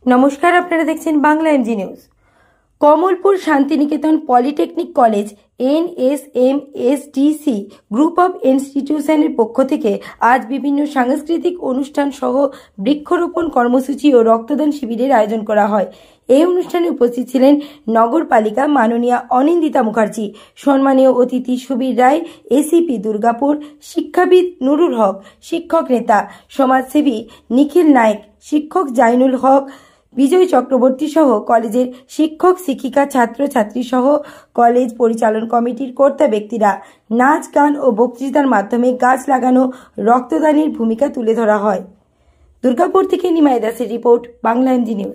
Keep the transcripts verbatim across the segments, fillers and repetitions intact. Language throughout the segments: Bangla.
নমস্কার, আপনারা দেখছেন Bangla MG news. Kamalpur Santiniketan polytechnic college N S M S D C group of ইনস্টিটিউশনের পক্ষ থেকে আজ বিভিন্ন সাংস্কৃতিক অনুষ্ঠান সহ বৃক্ষরোপণ কর্মসূচি ও রক্তদান শিবিরের আয়োজন করা হয়। এই অনুষ্ঠানে উপস্থিত ছিলেন নগরপালিকা মাননীয়া অনিন্দিতা মুখার্জি, সম্মানীয় অতিথি সুবীর রায়, এসিপি দুর্গাপুর, শিক্ষাবিদ নুরুল হক, শিক্ষক নেতা সমাজসেবী নিখিল নায়েক, শিক্ষক জাইনুল হক, বিজয় চক্রবর্তী সহ কলেজের শিক্ষক শিক্ষিকা ছাত্রছাত্রী সহ কলেজ পরিচালন কমিটির কর্তা ব্যক্তিরা নাচ গান ও বক্তৃতার মাধ্যমে গাছ লাগানো রক্তদানের ভূমিকা তুলে ধরা হয়। দুর্গাপুর থেকে নিমাই দাসের রিপোর্ট, বাংলা এমজি নিউজ।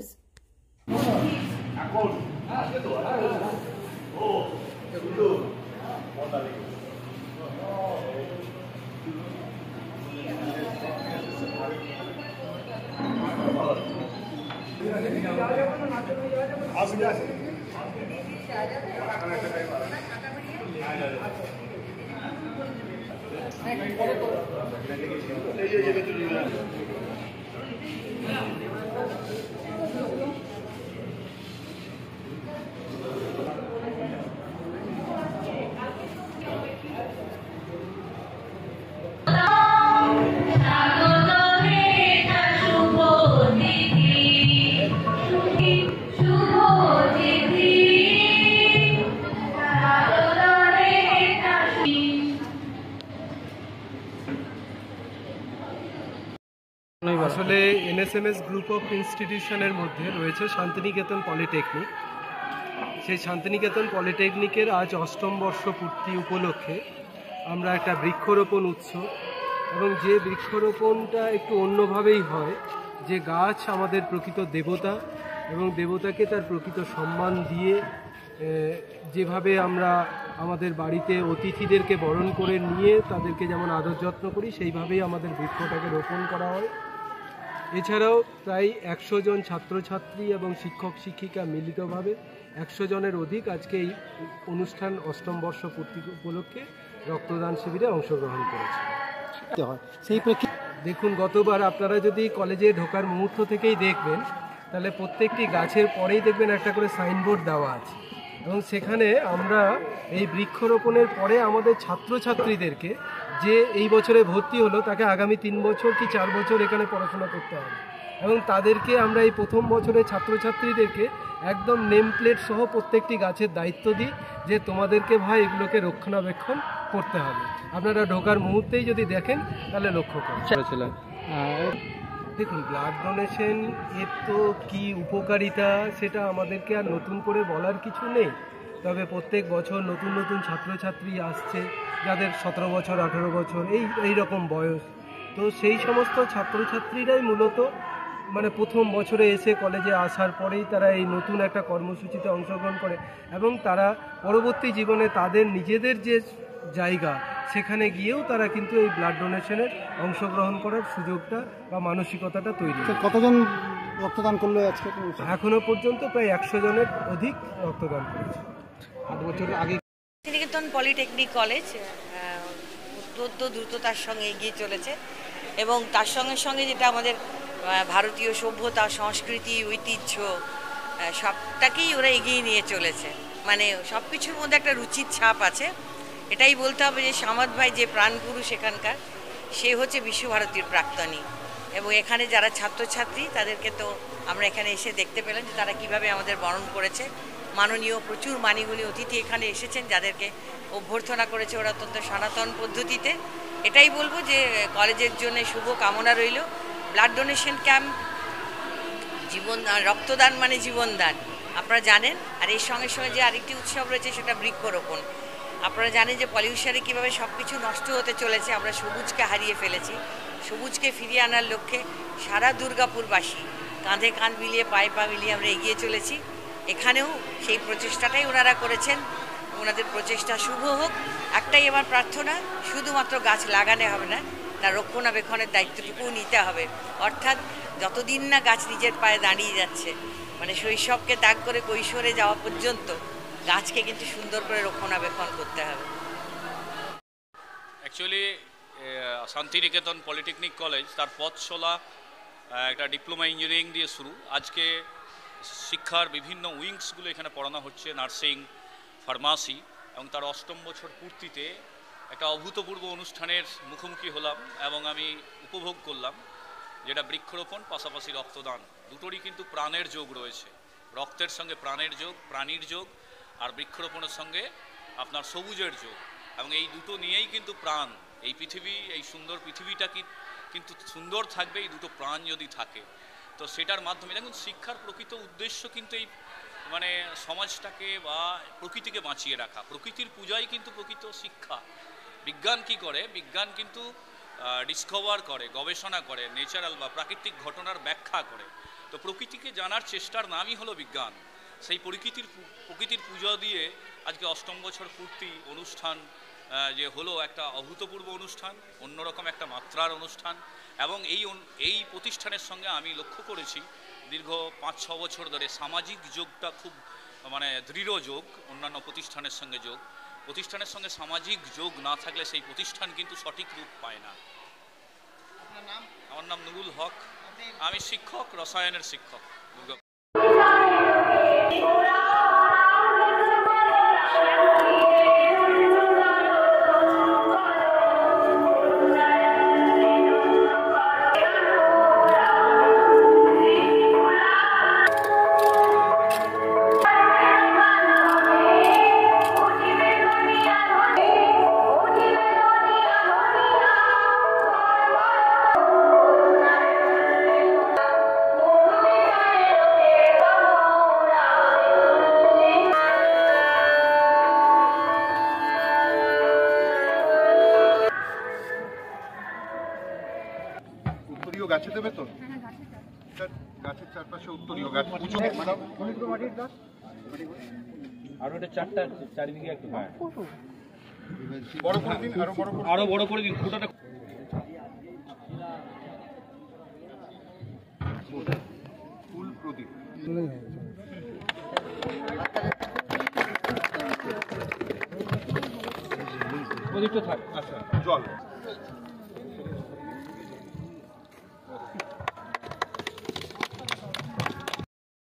আসলে এনএসএমএস গ্রুপ অফ ইনস্টিটিউশনের মধ্যে রয়েছে শান্তিনিকেতন পলিটেকনিক। সেই শান্তিনিকেতন পলিটেকনিকের আজ অষ্টম বর্ষ পূর্তি উপলক্ষে আমরা একটা বৃক্ষরোপণ উৎসব, এবং যে বৃক্ষরোপণটা একটু অন্যভাবেই হয়, যে গাছ আমাদের প্রকৃত দেবতা, এবং দেবতাকে তার প্রকৃত সম্মান দিয়ে যেভাবে আমরা আমাদের বাড়িতে অতিথিদেরকে বরণ করে নিয়ে তাদেরকে যেমন আদর যত্ন করি, সেইভাবেই আমাদের বৃক্ষটাকে রোপণ করা হয়। এছাড়াও প্রায় একশো জন ছাত্রছাত্রী এবং শিক্ষক শিক্ষিকা মিলিতভাবে একশো জনের অধিক আজকে এই অনুষ্ঠান অষ্টম বর্ষ পূর্তি উপলক্ষে রক্তদান শিবিরে অংশগ্রহণ করেছে। সেই দেখুন, গতবার আপনারা যদি কলেজে ঢোকার মুহূর্ত থেকেই দেখবেন, তাহলে প্রত্যেকটি গাছের পরেই দেখবেন একটা করে সাইনবোর্ড দেওয়া আছে, এবং সেখানে আমরা এই বৃক্ষরোপণের পরে আমাদের ছাত্রছাত্রীদেরকে যে এই বছরে ভর্তি হলো তাকে আগামী তিন বছর কি চার বছর এখানে পড়াশোনা করতে হবে, এবং তাদেরকে আমরা এই প্রথম বছরের ছাত্রছাত্রীদেরকে একদম নেম প্লেট সহ প্রত্যেকটি গাছের দায়িত্ব দিই যে তোমাদেরকে ভাই এগুলোকে রক্ষণাবেক্ষণ করতে হবে। আপনারা ঢোকার মুহূর্তেই যদি দেখেন তাহলে লক্ষ্য করেছিলেন। দেখুন, ব্লাড ডোনেশন এর তো কী উপকারিতা সেটা আমাদেরকে আর নতুন করে বলার কিছু নেই, তবে প্রত্যেক বছর নতুন নতুন ছাত্রছাত্রী আসছে যাদের সতেরো বছর আঠেরো বছর এই এই রকম বয়স, তো সেই সমস্ত ছাত্রছাত্রীরাই মূলত মানে প্রথম বছরে এসে কলেজে আসার পরেই তারা এই নতুন একটা কর্মসূচিতে অংশগ্রহণ করে, এবং তারা পরবর্তী জীবনে তাদের নিজেদের যে জায়গা সেখানে গিয়েও তারা কিন্তু এই ব্লাড ডোনেশনের অংশগ্রহণ করার সুযোগটা বা মানসিকতাটা তৈরি। কতজন রক্তদান করলো আজকে? এখনো পর্যন্ত প্রায় একশো জনের অধিক রক্তদান করেছে। আট বছর আগে শান্তিনিকেতন পলিটেকনিক কলেজ অত্যন্ত দ্রুততার সঙ্গে এগিয়ে চলেছে, এবং তার সঙ্গে সঙ্গে যেটা আমাদের ভারতীয় সভ্যতা, সংস্কৃতি, ঐতিহ্য সবটাকেই ওরা এগিয়ে নিয়ে চলেছে। মানে সব কিছুর মধ্যে একটা রুচির ছাপ আছে। এটাই বলতে হবে যে সামাদ ভাই যে প্রাণপুরুষ এখানকার, সে হচ্ছে বিশ্বভারতীর প্রাক্তনী, এবং এখানে যারা ছাত্রছাত্রী তাদেরকে তো আমরা এখানে এসে দেখতে পেলাম যে তারা কিভাবে আমাদের বরণ করেছে। মাননীয় প্রচুর মাননীয় অতিথি এখানে এসেছেন, যাদেরকে অভ্যর্থনা করেছে ওরা অত্যন্ত সনাতন পদ্ধতিতে। এটাই বলবো যে কলেজের জন্য শুভ কামনা রইল। ব্লাড ডোনেশন ক্যাম্প, জীবন রক্তদান মানে জীবনদান, আপনারা জানেন। আর এর সঙ্গে সঙ্গে যে আরেকটি উৎসব রয়েছে সেটা বৃক্ষরোপণ। আপনারা জানেন যে পলিউশনে কীভাবে সব কিছু নষ্ট হতে চলেছে, আমরা সবুজকে হারিয়ে ফেলেছি। সবুজকে ফিরিয়ে আনার লক্ষ্যে সারা দুর্গাপুরবাসী কাঁধে কাঁধ মিলিয়ে পায়ে পা মিলিয়ে আমরা এগিয়ে চলেছি। এখানেও সেই প্রচেষ্টাটাই ওনারা করেছেন, ওনাদের প্রচেষ্টা শুভ হোক। একটাই আমার প্রার্থনা, শুধুমাত্র গাছ লাগানো হবে না, তার রক্ষণাবেক্ষণের দায়িত্বটুকুও নিতে হবে। অর্থাৎ যতদিন না গাছ নিজের পায়ে দাঁড়িয়ে যাচ্ছে, মানে শৈশবকে ত্যাগ করে কৈশোরে যাওয়া পর্যন্ত গাছকে কিন্তু সুন্দর করে রক্ষণাবেক্ষণ করতে হবে। অ্যাকচুয়ালি শান্তিনিকেতন পলিটেকনিক কলেজ তার পথ চলা একটা ডিপ্লোমা ইঞ্জিনিয়ারিং দিয়ে শুরু। আজকে শিক্ষার বিভিন্ন উইংসগুলো এখানে পড়ানো হচ্ছে, নার্সিং, ফার্মাসি, এবং তার অষ্টম বছর পূর্তিতে একটা অভূতপূর্ব অনুষ্ঠানের মুখোমুখি হলাম এবং আমি উপভোগ করলাম, যেটা বৃক্ষরোপণ পাশাপাশি রক্তদান, দুটোরই কিন্তু প্রাণের যোগ রয়েছে। রক্তের সঙ্গে প্রাণের যোগ, প্রাণীর যোগ, আর বৃক্ষরোপণের সঙ্গে আপনার সবুজের যোগ, এবং এই দুটো নিয়েই কিন্তু প্রাণ। এই পৃথিবী, এই সুন্দর পৃথিবীটা কি কিন্তু সুন্দর থাকবে এই দুটো প্রাণ যদি থাকে। তো সেটার মাধ্যমে দেখুন, শিক্ষার প্রকৃত উদ্দেশ্য কিন্তু এই মানে সমাজটাকে বা প্রকৃতিকে বাঁচিয়ে রাখা। প্রকৃতির পূজাই কিন্তু প্রকৃত শিক্ষা। বিজ্ঞান কি করে? বিজ্ঞান কিন্তু ডিসকভার করে, গবেষণা করে, ন্যাচারাল বা প্রাকৃতিক ঘটনার ব্যাখ্যা করে। তো প্রকৃতিকে জানার চেষ্টার নামই হলো বিজ্ঞান। সেই প্রকৃতির প্রকৃতির পূজা দিয়ে আজকে অষ্টম বছর পূর্তি অনুষ্ঠান যে হলো, একটা অভূতপূর্ব অনুষ্ঠান, অন্যরকম একটা মাত্রার অনুষ্ঠান। এবং এই এই প্রতিষ্ঠানের সঙ্গে আমি লক্ষ্য করেছি দীর্ঘ পাঁচ ছ বছর ধরে সামাজিক যোগটা খুব মানে দৃঢ় যোগ। অন্যান্য প্রতিষ্ঠানের সঙ্গে যোগ, প্রতিষ্ঠানের সঙ্গে সামাজিক যোগ না থাকলে সেই প্রতিষ্ঠান কিন্তু সঠিক রূপ পায় না। আমার নাম নুরুল হক, আমি শিক্ষক, রসায়নের শিক্ষক। দুর্গা উত্তরীয় গাছে দেবে তো? গাছের চারপাশে উত্তরীয় গাছ উঁচু আর ওটা চারটা চারিদিকে একটু বড় করে দিন, আরো বড় করে আরো বড় করে দিন ফোটাটা। ফুল প্রদীপ প্রদীপটা থাক। আচ্ছা, জল